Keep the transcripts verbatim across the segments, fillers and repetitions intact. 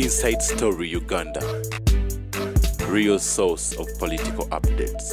Inside Story Uganda, real source of political updates.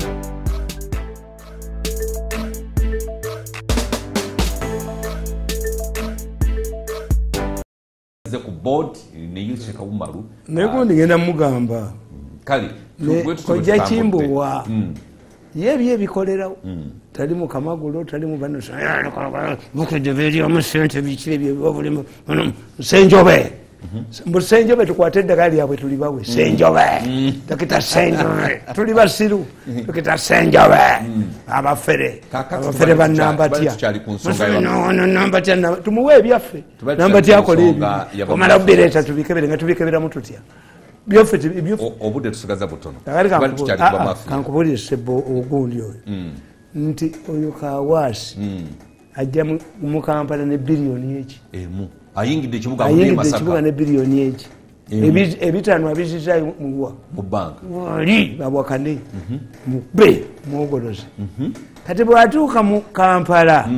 Ku board ne yuse Kawumaru neko ngenda mugamba kali koja chimbuwa yebye bikolera tali mu Kamagulo tali mu bano mukujebeli omusente bikire bye bobulimo senjobe mbu senjobe tukwatedde gali yabwe tuli bawe senjobe takita senjobe tuli basiru takita senjobe abafere abafere banambatia no no nambatia tumuwe ebyaffe nambatia akola omala bireta tubikebere nga tubikebera mututya byoffe byoffe obude tusigaza butono bali tukyali kwa mafi kankubulire sebo ogundi oyo nti oyo Kawasi ajja mu Kampala ne billion echi emu ayingide kibuga mu Masaka kibuga ne billion echi ebitano abiziza muwa mu bank wali babwakane mu be mwogoloze kati bwatuuka mu Kampala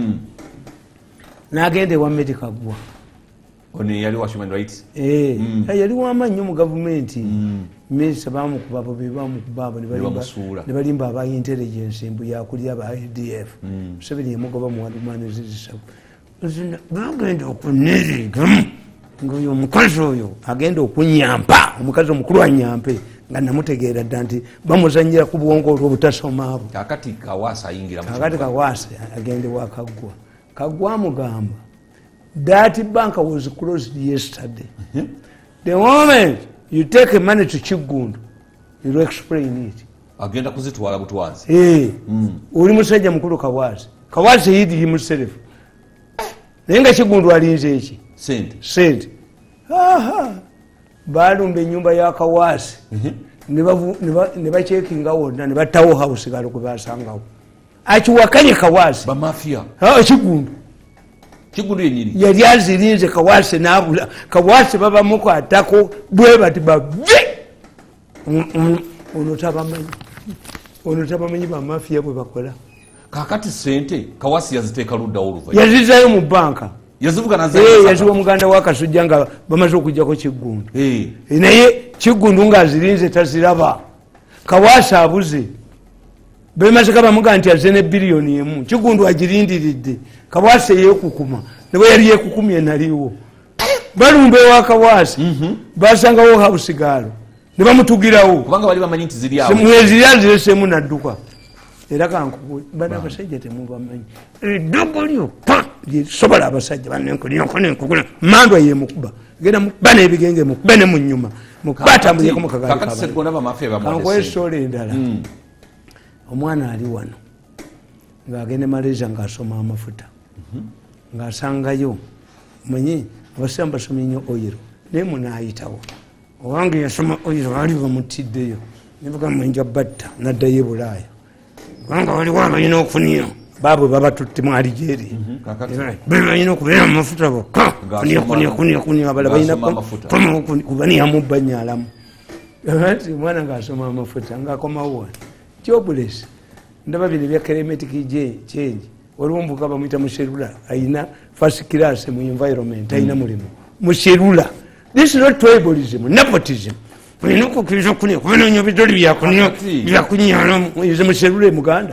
nagende wa medical gwa oni yali wa human rights eh yali wa manyo mu government mesa bamu kubabo bebamu kubabo ne balimba ne balimba aba intelligence embu yakulya ba I D F sebili mugoba mu wadumane zizisa bagenda okuniriga ngoyo mukazi oyo agenda okunyampa omukazi omukulu anyampe nga namutegeera ddanti bamuzanyira ku bwongo obutasoma abo akati Kawasa ayingira mu akati Kawasa agende wakagwa kagwa mugamba. That bank was closed yesterday. Mm-hmm. The moment you take money to Chigundu, you explain it. Agenda kuzitwala butwazi. Eh. Mm. Uli musajja mukulu Kawasi. Kawasi hid himself. Nenga Chigundu alinze echi. Sente. Sente. Aha. Balumbe nyumba ya Kawasi. Mhm. Nibavu niba checkinga wona niba tawo house galo kubasangawo. Achiwakanye Kawasi. Ba mafia. Ha Chigundu. Chigundu yenyiri yali azirinze Kawasi nabula Kawasi baba muko atako bwe bati bavi ono tabamanyi ono tabamanyi ba mafia bwe bakola kakati sente Kawasi yaziteka ludda oluva yazizayo mu banka yazivuga nazo eh yaziwa muganda wakasujja nga bamaze okujjako Chigundu eh naye Chigundu nga azirinze taziraba Kawasi abuze bemaze kaba muganti azene billion emu Chigundu agirindiridde Kawasi yekukuma nebo yali yekukumye naliwo balumbe wa Kawasi mhm basanga wo habusigalo ne bamutugirawo kubanga bali bamanyi nti ziri awo mwezi yazire semu nadduka era kanku bana abasajja temuntu amanyi edogo lyo pa sobola abasajja banenko lyonko nenkugula mandwa yemukuba genda bana ebigenge mu bene mu nyuma mukata mu yeko mukagali kakati sekona ba mafia ba mwese kanko esole ndala omwana ali wano ngagende Malaysia ngasoma amafuta ngasangayo manyi abasamba sominyo oyiro ne munayitawo owange yasoma oyiro ali bamutiddeyo nivuga mwenja batta naddaye Bulaya wanga wali waba ino okuniyo babu baba tutti mu Algeria baba ino kubera amafuta bokka kuniyo kuniyo kuniyo kuniyo abala bayina kama kubani amubanyalamu ati mwana ngasoma amafuta ngakomawo jobless ndaba bile bya climatic change olumbuka bamuyita musherula aina first class mu environment aina mulimo musherula. This is not tribalism, nepotism. When you cook is okuni kubona nyo bidoli bya kunyo bya kunyala ize musherula muganda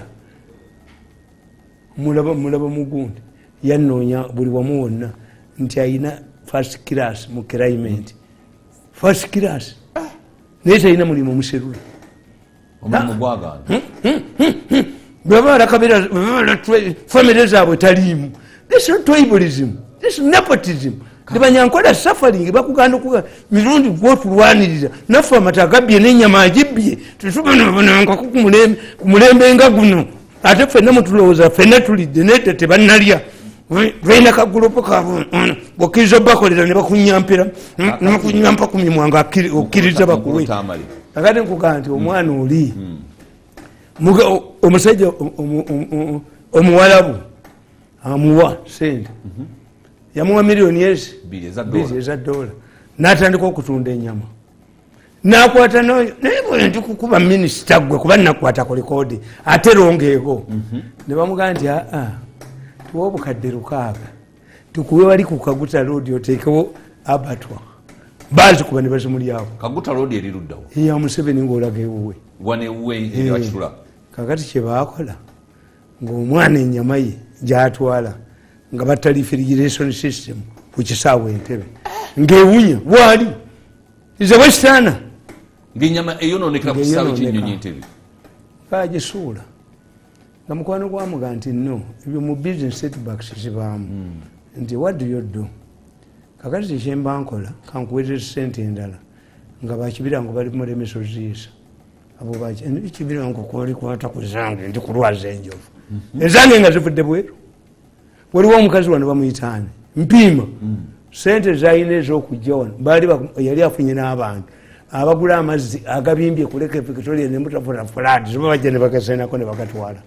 mulaba mulaba mugundi yannonya buli wamu wonna nti aina first class mu climate first class nese aina mulimo musherula omulimu gwagana baba rakabira baba family zabo talimu. This is not tribalism, this is nepotism. Ndibanyankola suffering bakuganda ku mirundi gwotulwaniriza nafa matagabye n'enyama agibye tusubana bananga ku kumulembe kumulembe nga guno ate fenna mutulowooza fenna tulidde nete tebanalya baina ka group kabo bokizo bakolera ne bakunyampira n'okunyampa ku mimwanga okiriza bakuwe akati nkugandi omwana oli omusajja omuwalabu amuwa sente yamuwa milioni ezi bili za dola natandika okutunda enyama nakwata noyo naye ndi kukuba minisita gwe kuba nakwata ku likodi ate rongeeko ne bamugamba nti aa tuwa obukadde lukaaga tukuwe wali ku Kaguta road oteekewo abatwa bazikuba ne bazimulyawo. Kaguta road eri luddawo. Ya Museveni ng'olaga ewuwe. Wane ewuwe eri wakitula. Kakati kye baakola ng'omwana ennyama ye gy'atwala nga batta refrigeration system ku kisaawe Entebbe ng'ewunya bwali ize westaana ng'ennyama eyonoonekera ku kisaawe ky'ennyonyi Entebbe baagisuula nga mukwano gwamuga nti no ebyo mu business setbacks zibaamu nti what do you do kakati tekyemba nkola kankuweereza sente endala nga bakibirango bali mulemeso ziisa abo baki ekibirango kwali kwata ku zange ndi kulwaza enjovu ezange nga zivudde bweru waliwo omukazi wano bamuyitaani mpiima sente zayina ez'okujja wano baali yali afunye n'abantu abagula amazzi agabimbye kuleka Victoria ne mutafuna fuladi ziba bajja ne bagasenako ne bagatwala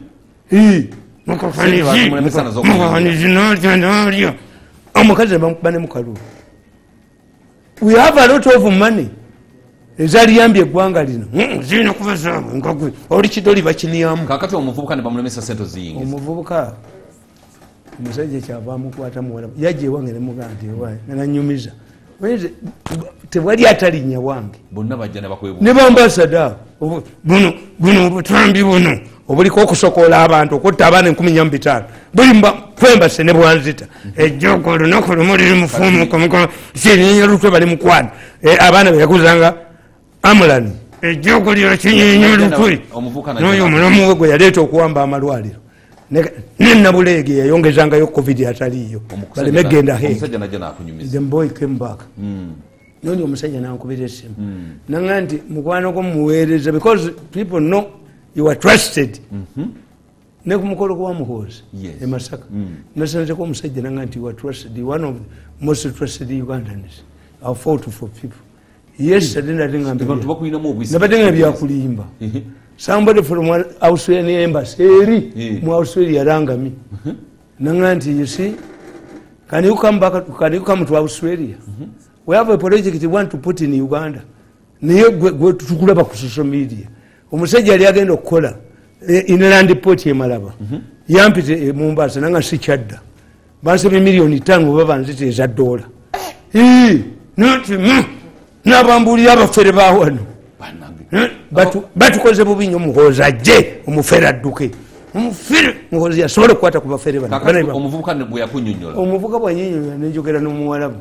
omukazi bamukuba ne mukalulu. We have a lot of money ezaliyambye eggwanga lino zirina kuba zaabwe nkagwe oli kidoli bakiniyamu. Kakati omuvubuka ne bamulemesa sente ziyingiza. Omuvubuka omusajja kyava amukwata muwala yajja ewange ne mugaa nti ewaye nananyumiza tewali atalinnya wange bonna bajja ne bakwebwa ne bambasada buno buno obutambi buno obuliko okusokoola abantu okutta abaana enkumi nnya mu bitaano buli kwembase ne bwanzita ejjoko olunaku lumu liri mufumuko kinyinya lutwe bali mukwano abaana beyakuzanga amulani ejjoko lyo kinyinya lutwe n'oyo omulamu we gwe yaleeta okuwamba amalwaliro nenabuleege yayongezangayo covid ataliyo baleme genda the boy came back noni omusajja nankubira essimu nanga nti mukwano gwo mumuweereza because people know you are trusted ne ku mukolo gwa muhoozi e Masaka nasanzeko omusajja nanga nti you are trusted, one of the most trusted Ugandans. I fought for people. Yesterday nabadde nga byakulimba. Somebody from Australian embassy eri mu Australia rangami nanga nti you see, can you come back, can you come to Australia? We have a project we want to put in Uganda. Niyo gwe tukulaba ku social media. Omusajja yali agenda okukola inland port ye Malaba. Yampite Mombasa nanga si kyadda. Basebe milioni tano baba nzite za dola. Eh, noti nabambuli abafere bawano. Batu batukoze bubinyo muhoza je omufere adduke. Omufere muhoza yasobola kwata ku bafere bano. Omuvubuka ne bwe yakunyonyola. Omuvubuka bwanyonyola nejogera n'omuwalabu.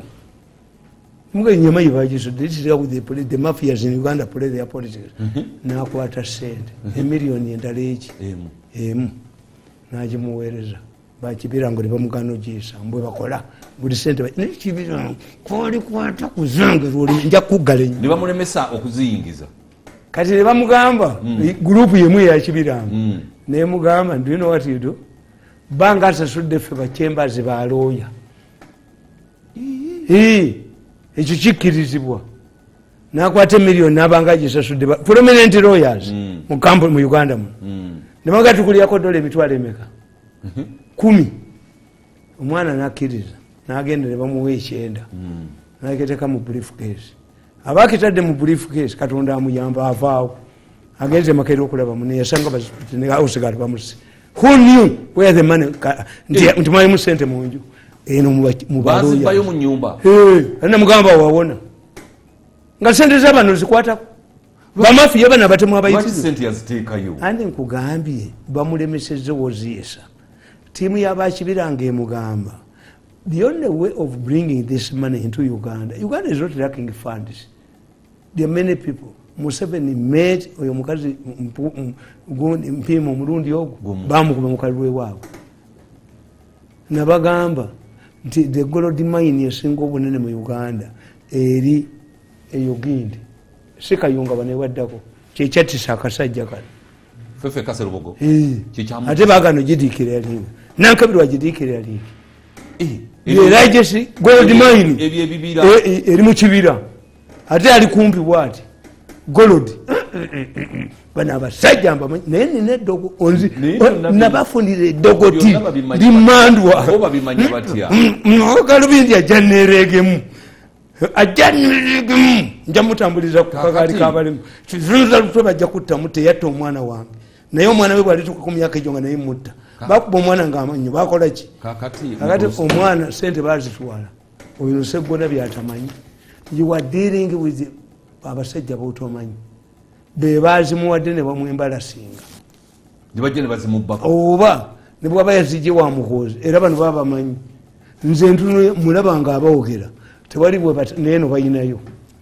Mga nyama yibajiso this is how the police, the mafias in Uganda play their politics. Na kwata sente a million endala eki emu emu naje muwereza bakibirango ne bamugano jisa mbwe bakola buli sente n'ekibira kwali kwata kuzange ruli nja kugalenye ne bamulemesa okuziyingiza kati ne bamugamba group yemu ya kibirango ne mugamba do you know what you do banga sasudde fe ba chambers ba lawyer eh ekyo kikirizibwa nakwate million nabanga gisasudde prominent lawyers mu kampo mu Uganda mu nemaga tukuliyako dole emitwalo emeka kumi omwana nakiriza nagenda ne bamuwe ekyenda naketeka mu briefcase abakitadde mu briefcase katonda amuyamba avaawo agenze makero okulaba mu yasanga bazitine ausigala bamusi who knew where the money nti mwayi mu sente munju eno mu bazi bayo mu nyumba eh ana mugamba wawona nga sente z'abantu zikwata bamafiya bana batemu abayiti sente yaziteekayo andi nkugambye bamulemesezze woziyesa tiimu y'abakibiranga emugamba the only way of bringing this money into Uganda, Uganda is not lacking funds. There are many people. Museveni met oyo mukazi mpimo omulundi ogwo bamukuba mukalwe waabwe nabagamba nti the gold mine esinga obunene mu Uganda eri eyogindi sikayunga banewaddako kyekyatisa akasajja kale fefe kaserubogo kikyamu ate bagano gidikira linga nankabirwa gidikira linga the largest gold mine ebye bibira eri mu kibira ate ali kumpi bwati gold bana basajja mba nene nedogo onzi nabafundire dogoti limandwa oba bimanya batya ngokalubindi ajaneregemu ajaneregemu njamutambuliza kukakali kabalimu kizunza lutwe bajja kutta mute yatta omwana wange naye omwana we bwali tuka ku myaka ejo nga naye mutta bakuba omwana ng'amanyi bakola ki kakati omwana sente bazitwala oyo seggona byatamanyi you are dealing with abasajja botomanyi bebazimuwadde ne bamwembalasinga nibajje ne bazimubbako oba ne bwaba yazijje wa mukozi era bano baba bamanyi nze ntuno mulaba nga abaogera tewali bwe neeno bayinayo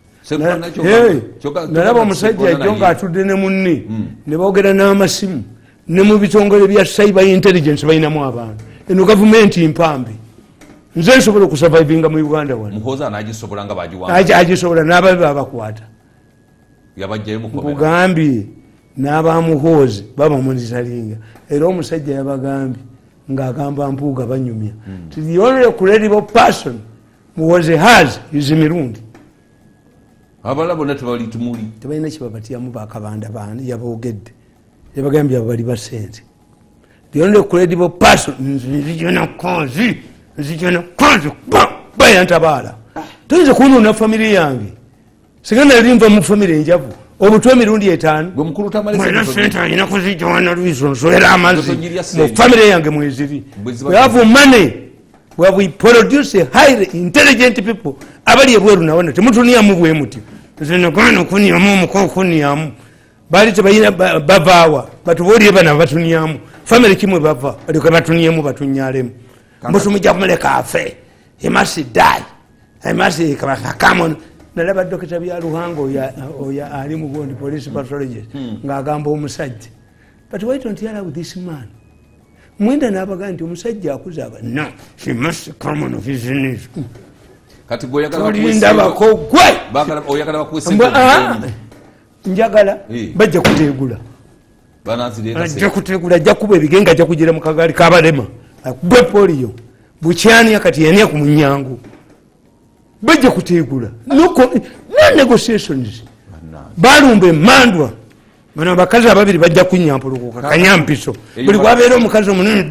nalaba omusajja ajjo ng'atudde ne munne ne boogera n'amasimu ne mu bitongole bya cyber intelligence bayinamu abantu eno gavumenti mpambi nze nsobola okusurvivinga mu Uganda wano mukozi anagisobola nga bagiwanga agisobola n'ababi babakwata yabajjayo mukomera mugambye n'abamuhoozi babamunizalinga era omusajja yabagambye ng'agamba mpuuga banyumya the only credible person was has is mirundi abala bonna tebali tumuli tebalina kibabatyamu bakabanda bani yaboogedde yabagambye abo bali basente the only credible person nzijona kozi nzijona kozi bayantabaala toyinza kunona famire yange singa nali nva mu famire enjavu obutwa emirundi etaano sente alina kuzijona lwizo nswera amazzi mu famire yange mweziri we have money where we produce a highly intelligent people abali ebweru nawona temutuniamu bwe mutyo zinogana okuniamu omuko okuniamu bali tebayina bavaawa batubuulire bana batuniamu famire kimwe bava balioke batuniemu batunyalemu mbusu mujja kumuleka afe he must die he must come on nalaba dokita bya Luhango oya ali mu Bondi police pathologist ng'agamba omusajja but why don't you allow this man mwenda n'abaga nti omusajja akuzaaba no she must come on business kati goyagala bakogwe oyagala bakwese njagala bajja kuteegula bajja kuteegula ajja kuba ebigenga ajja kugira mu kagaali kabalema akubwe polio bukyani akati yania ku munyango bajja kuteegula no negotiations balumba emandwa bano bakazi ababiri bajja kunyampulukuka kanyampiso buli kwabeera omukazi omunene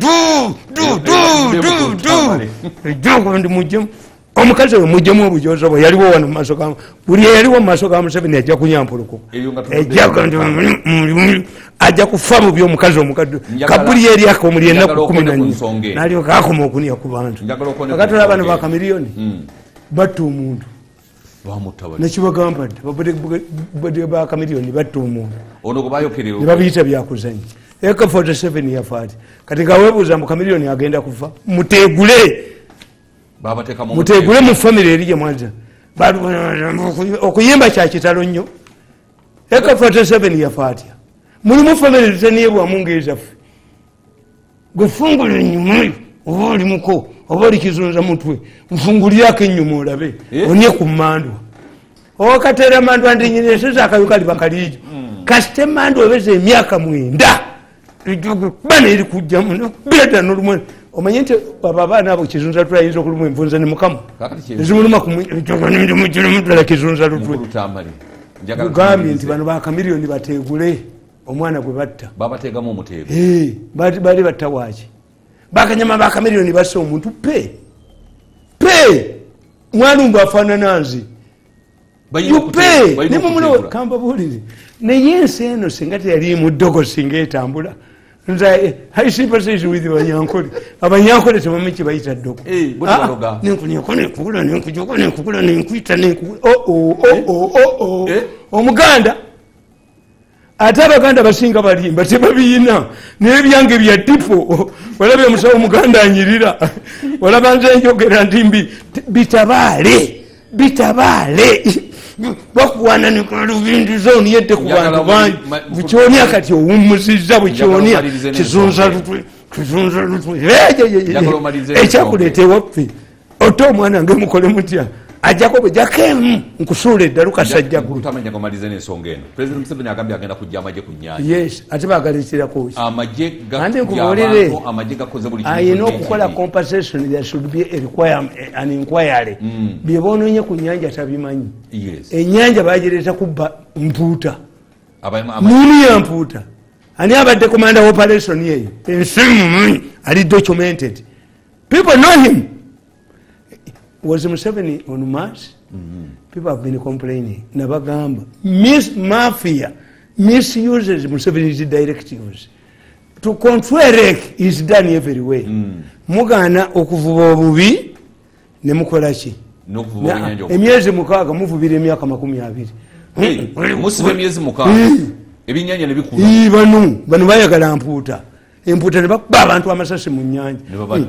ejjoko ndi mujjemu omukazi we mujjemu obujozo bwe yaliwo wano mumaaso ga buli yaliwo mu maaso ga Museveni ajja kunyampulukuka ejjako ndi ajja kufa mu by'omukazi omukadde kabuli yeri akomuli ennaku kumi na nnya nalyoka akoma okunya ku bantu akatola bano bakamiliyoni batta omuntu nekibagamba dde bakamiliyoni batta omuntu ne babiyita byakuzanya eka forty-seven yafaati kati nga weebuuza mu kamiliyoni agenda kufa muteegule muteegule mu famire eri gye mwaza okuyimba kya kitalo nnyo eka forty-seven yafaatya mulimu famire tutaniyebwamu ng'ezaffe gwefungula ennyumayo oba oli muko oba oli kizunza mutwe nfungulirako ennyuma olabe onye ku mmandwa okateera mandwa ndinyinesiza akayu kali bakaliijo kasite mandwa obeza emyaka mwenda bana eri kujja muno beda nolumwe omanye nti abo abaana abo kizunza lutwe ayinza okuluma envunza ne mukama ezimuluma kumujjala kizunza lutwe gugambye nti bano bakamiliyoni bateegule omwana gwe batta babateegamu omuteego bali batta waaki bakanyama bakamiliyoni basse omuntu pe pe mwanumbu afaanana nze yupe nemumuno kamba buulire naye ensi eno singa teyali muddogo singa etambula nze haisipasisi with abanyankole abanyankole tebamanyi kye bayita ddogo nenkunyako nenkugula nenkujoko nenkugula nenkwita nenkugula omuganda ate abaganda basinga balimba tebabiina nebyange bya tipo walabye musawo omuganda anyirira walaba nze njogera nti mbi bitabaale bitabaale bakuwana nekalubindi zoni yedde ku bantu bangi bukyonya kati owumuzizza bukyonya kizunza lutwe kizunza lutwe ekyakuleeta ewaffe ote omwana ngemukole mutya ajjako bwe jakemu nkusuula eddala kasajja gulu yes ate bagaleeterako andi nkubuulire ayina okukola compensation there should be an inquiry bye boononye ku nnyanja tabimanyi ennyanja bagireeta kubba mpuuta muni ya mpuuta ani abadde commander operation yeyo ensi mumanyi ali documented people know him. Was Museveni on Mars? Mm-hmm. People have been complaining. Nabagamba. Miss Mafia misuses Museveni's directives. To control wreck is done everywhere. Mm. Mugana okuvuba obubi ne mukola ki? n'okuvuba obwennyanja emyezi mukaaga muvubira emyaka makumi abiri musiba emyezi mukaaga ebyennyanja ne bikula bano bano bayagala mpuuta empuuta ne bakuba abantu amasasi mu nnyanja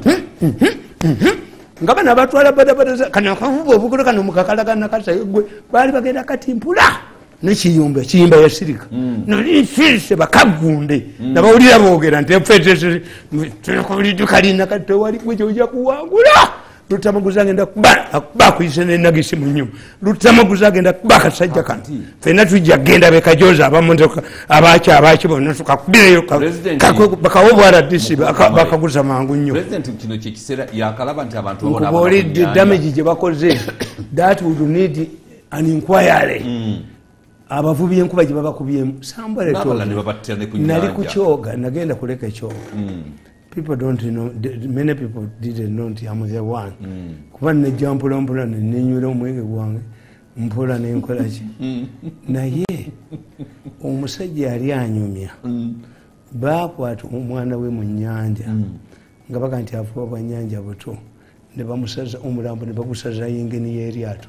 nga bano abatwala badabada kano kavuba obugolo kano mukakalagana kasayegwe baali bagenda kati mpula nekiyumba kiyimba yasirika nolifise bakagunde nabawulira boogera nti efetetulidukalina kati tewali gwe kyojja kuwangula lutamaguzi agenda kuba kuyise nenagisi mu nyuma lutamaguzi agenda kuba akasajja kano fena tujja genda bekajoza abamotoka abaki abaki bonna tukakubireyo bakawo bwaradisi bakaguza mangu nnyo nkubaolidde damage gye bakoze that would need an inquiry abavubi enkuba gye babakubyemu nali ku kyoga nagenda kuleka ekyoga people don't know, many people didn't know nti I'm the one kuba nejja mpola mpola nenywera omwenge gwange mpola nenkola ki naye omusajja yali anyumya bakwata omwana we mu nnyanja nga baga nti afuba bwa nnyanja buto ne bamusaza omulambo ne bagusaza yengeni y'eryato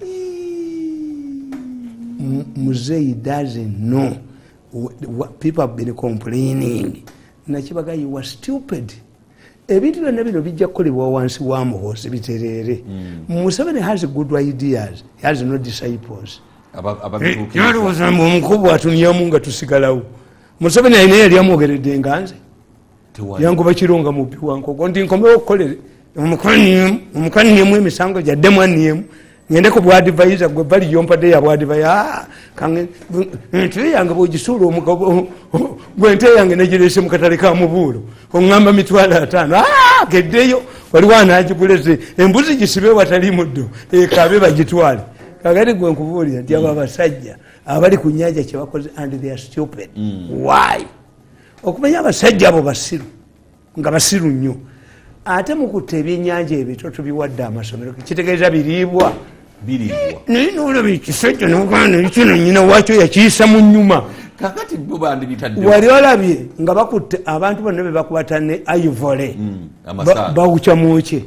Muzeyi doesn't know what people have been complaining nakibaga you were stupid ebintu byonna bino bijja kukolebwa wansi wa muhoozi bitereere Museveni has good ideas, he has no disciples yalowooza mbu omukubu atunyamu nga tusigalawo Museveni ayina yali amwogeredde nga nze yangoba kironga mu biwankoko nti nkomewo okukolere omukaniemu emisango gyaddemu aniemu ngende ku bwadivaiza gwe bali yompadde ya bwadivaya kange ente yange bwogisuula omugabo gwente yange negirese mu katale ka mubuulo oŋŋamba mitwalo ataano geddeyo waliwo anaagiguleze embuzi gisibe watali muddo ekabe bagitwale kakati gwe nkubuulira nti abo abasajja abali ku nnyanja kye bakoze and they are stupid why okumanya abasajja abo basiru nga basiru nnyo ate mukutta ebyennyanja ebito tubiwadde amasomero kitegeeza biriibwa naye nolaba ekisajja nogana kino nyina wakyo yakiyisa mu nnyuma wali olabye nga bakutte abantu bonna bebakwata ne ivole bawuca mwoke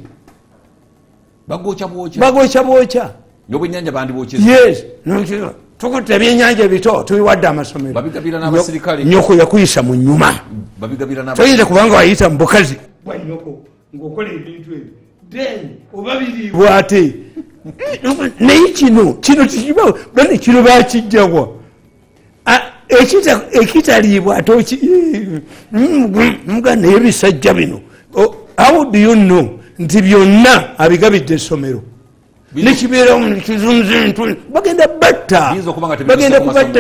bagokya bwokya yes tukutte ebyennyanja ebito tubiwadde amasomero nyoko yakuyisa mu nnyuma toyinza kubanga wayita mu bukazi ngokola ebintu ebyo then oba biriibwa ate naye kino kino tikibawo bane kino bakijjawa ekitaliibwa ate mga naye bisajja bino how do you know nti byonna abigabidde essomero nekibeeramu nekizunze entu bagenda batta bagenda kubatta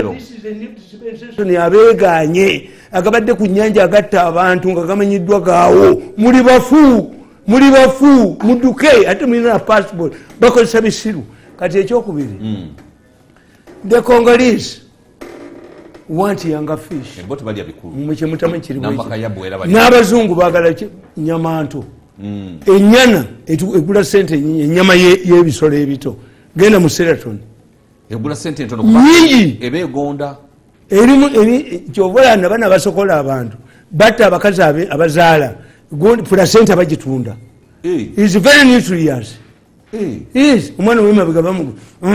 abeeganye agabadde ku nnyanja agatta abantu nga gamanyiddwa gaawo muli bafu muli bafu muduke ate mulina passport bakozesa bisiru kati ekyokubiri the Congolese want younger fish mukyemutamu n'abazungu bagala nyamanto enyana egula sente enyama y'ebisolo ebito genda mu Seraton nyingi erimu kyovola nabana basokola abantu batta abakazi abazaala placenta bagitunda is very nutritious is omwana wemabega bamu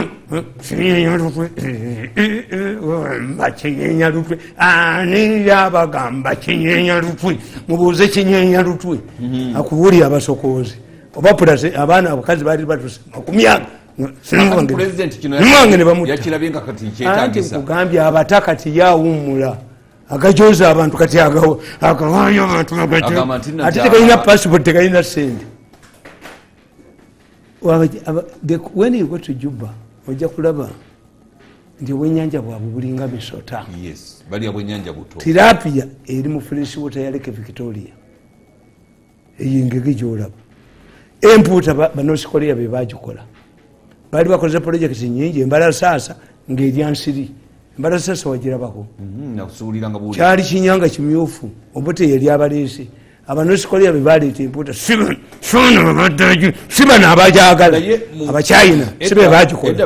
kinyenya lutwe ani yabagamba kinyenya lutwe mubuuze kinyenya lutwe akuwulira abasokoozi oba abaana abakazi baali batuse makumyaka mwange ne bamutanti nkugambye abata kati yawummula agajoza abantu kati agawayo abantu ate tekalina passport tekalina sente when you go to Juba ojja kulaba nti obwennyanja bwabwe bulinga misota tilapia eri mu fresh water ya Lake Victoria eyingege gyolaba empuuta banosikoliya be bagikola bali bakoze project nyingi embalasaasa ng'eryansiri embalasaasa wagirabako kyali kinyanga kimyufu obote yali abaleese abanosikoliya be baleeta empuuta sibana abajagala abachina sibe bagikola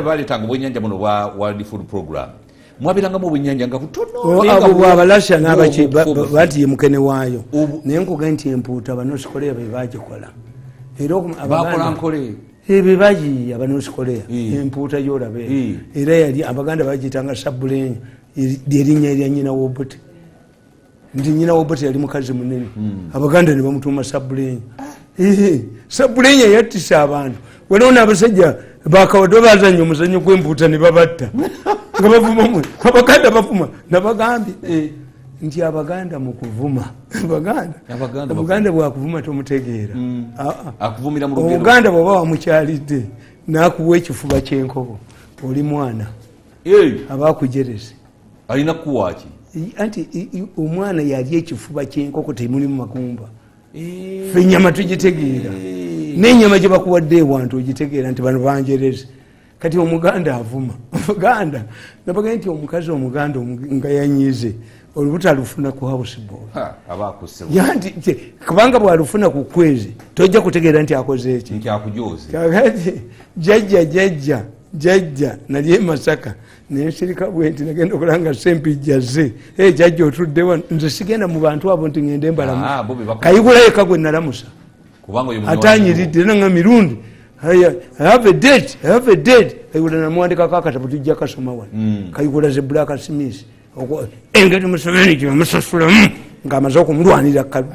mwabirangamu obwennyanja nga butono abo bwabalasha n'abaki bati ye mukene waayo naye nkuga nti empuuta banosikoliya be bagikola era bakola nkole ebe baji abanosikoleya empuuta gyolabe era yali abaganda bagitanga Sabulenya lyerinnya erya nyina w'Obote nti nyina w'Obote yali mukazi munene abaganda ne bamutuuma Sabulenya. Sabulenya yattisa abantu waliwo abasajja bakawadde bazannya omuzannyo gw'empuuta ne babatta nga bavuma abaganda bavuma nabagambye nti abaganda mu kuvuma abaganda bwakuvuma tomutegeera omuganda bw'oba wamukyalidde n'akuwa ekifuba ky'enkobo oli mwana aba akujereze alina kuwaaki anti omwana yali ekifuba ky'enkoko temulimu magumba fe ennyama tugitegeera n'ennyama gye bakuwadde ewantu ogitegeera nti bano banjereze kati omuganda avuma omuganda nabaga nti omukazi omuganda nga yanyize olubuto alufuna ku houseboard yanti kubanga bwalufuna ku kwezi tojja kutegeera nti akoze eki kakati jajja jajja jajja nali e Masaka nensirika bwenti nagenda okulanga sempijja ze e jajja otuddewa nze sigenda mu bantu abo nti ngende embalamu kayigulayo kagwe nalamusa atanyiridde nanga mirundi I have a date, I have a date. I would have wanted to catch up with Jacasoma. Kayigula ze Black Smith. Engage Mussolini, Mussolini, Gamazoko Mruani,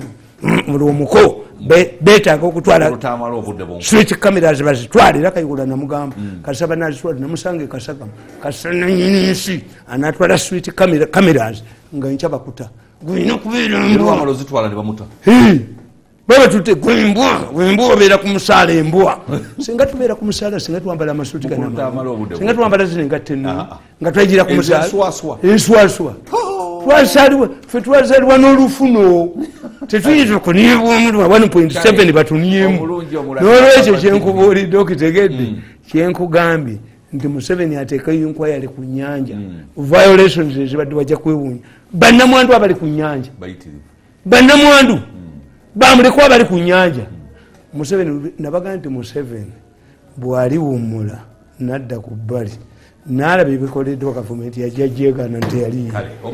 Muko, Beta, go to Twala, switch cameras as Twali, like I would have Namugam, Casabana sword, Namusangi, Casagam, Casanisi, and not what a switch camera cameras, Ganchabakuta. Going up with Twala. Baba tute gwembwa gwembwa bera kumusala embwa singa tubera kumusala singa tuambala masuti kana singa tuambala zinga tenu nga twajira kumusala swaswa swaswa twasaliwa fe twasaliwa n'olufuno tetuyinza kunibwa omuntu one point seven batuniyemu n'olwekyo kyenkubulidde okitegedde kyenkugambye nti Museveni ateekayo enkwayale ku nnyanja violations ezibadde bajja kwewuunya bannamwandu abali ku nnyanja bannamwandu bamulekwa bali ku nnyanja. Museveni nabaga nti Museveni bwali wumula nadda ku bbali n'alaba ebikoleddwa gavumenti yajja jeegana nti yaliyo